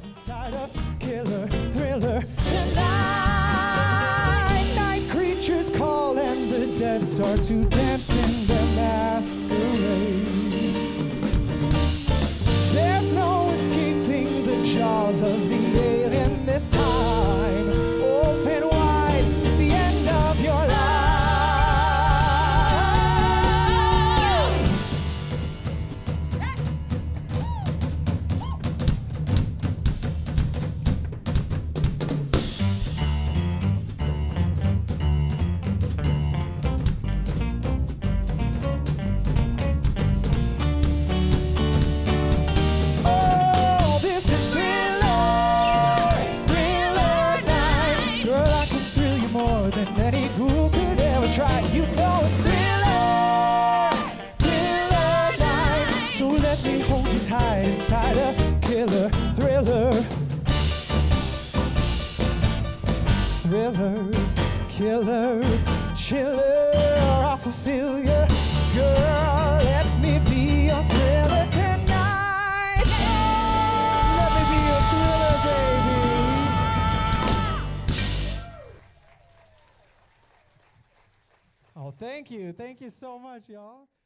inside a killer thriller tonight. Night creatures call and the dead start to dance in their masquerade. There's no escaping the jaws of the alien this time. Open wide, it's the end of your life. Any ghoul could ever try. You know it's thriller, thriller night. So let me hold you tight inside a killer thriller. Thriller, killer, chiller. I'll fulfill you, girl. Let me be a thriller tonight. Let me be a thriller, baby. Oh, thank you so much, y'all.